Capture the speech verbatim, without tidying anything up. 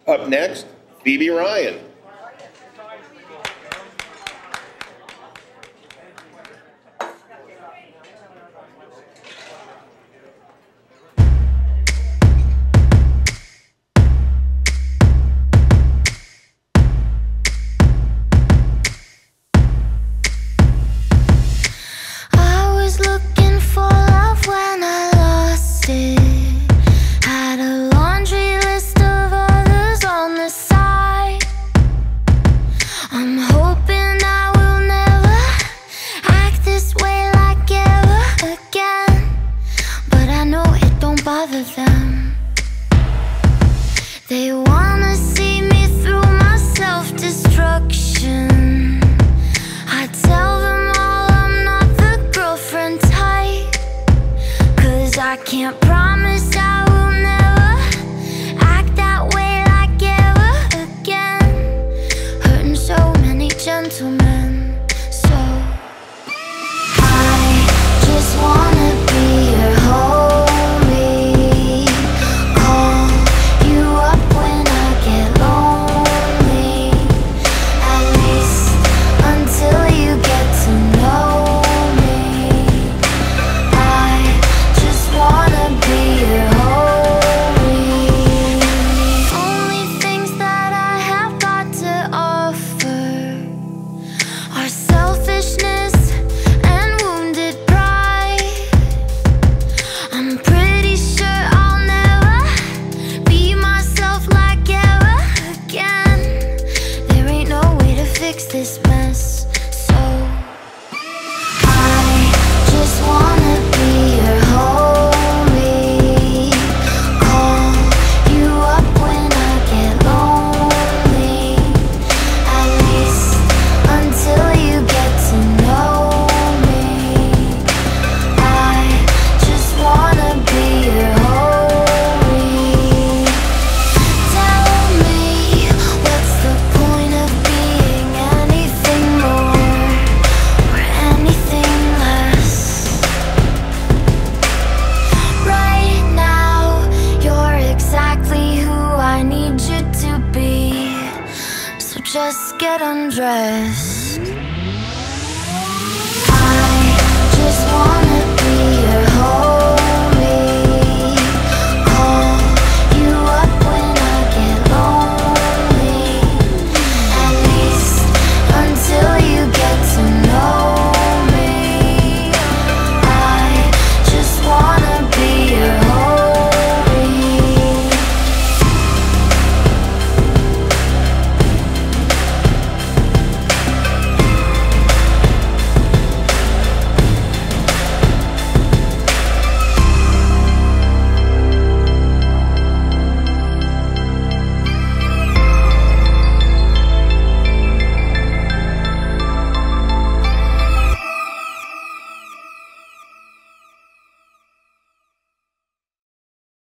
Up next, Phoebe Ryan. Bother them. They wanna see me through my self-destruction. I tell them all I'm not the girlfriend type, 'cause I can't promise I will never act that way like ever again. Hurting so many gentlemen. So I just wanna be your home. This mess, so I just wanna be your homie. Call you up when I get lonely, at least until you get to know me. I just wanna be your homie. Tell me, what's the point of being anything more or anything less? Right now, you're exactly who I need you to be, so just get undressed.